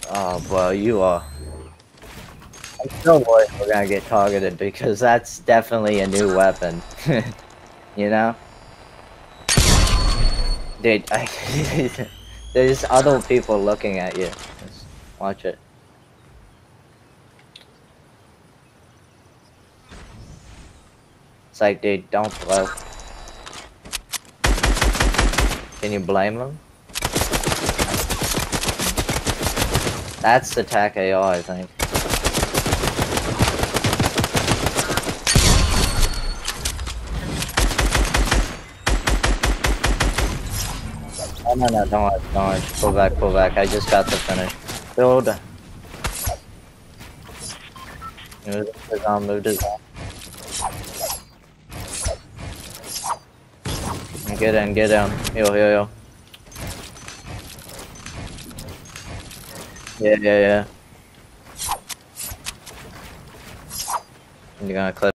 Oh, well, you are. I'm still worried we're gonna get targeted because that's definitely a new weapon. You know? Dude, there's other people looking at you. Just watch it. It's like, dude, don't blow. Can you blame them? That's the TAC AR, I think. Oh, no, no, don't watch. Pull back, pull back. I just got the finish. Build. Move this on. Get in, get down. Heal, heal, heal. Yeah, yeah, yeah. You're gonna clip.